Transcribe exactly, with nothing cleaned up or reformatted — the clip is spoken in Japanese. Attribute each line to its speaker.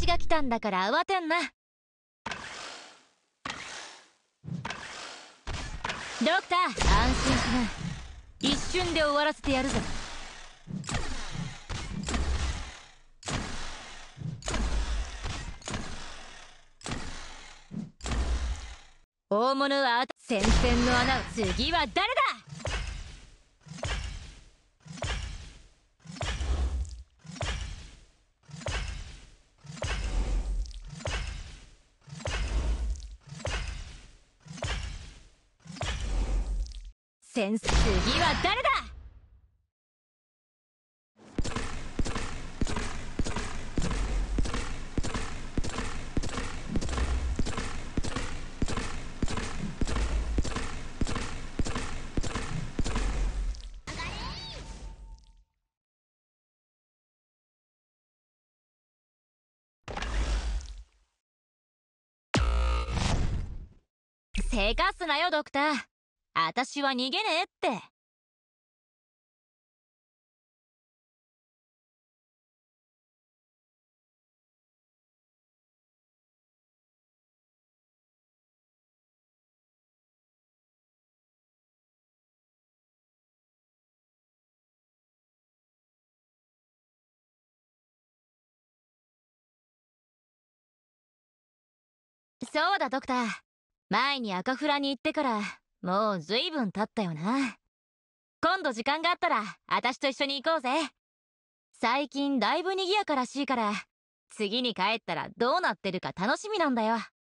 Speaker 1: 私が来たんだから慌てんな。ドクター、安心しな。一瞬で終わらせてやるぞ。大物はあと戦線の穴を。次は誰だ。戦次は誰だ。せかすなよドクター。あたしは逃げねえって。そうだドクター。前に赤フラに行ってからもうずいぶん経ったよな。今度時間があったらあたしと一緒に行こうぜ。最近だいぶ賑やからしいから、次に帰ったらどうなってるか楽しみなんだよ。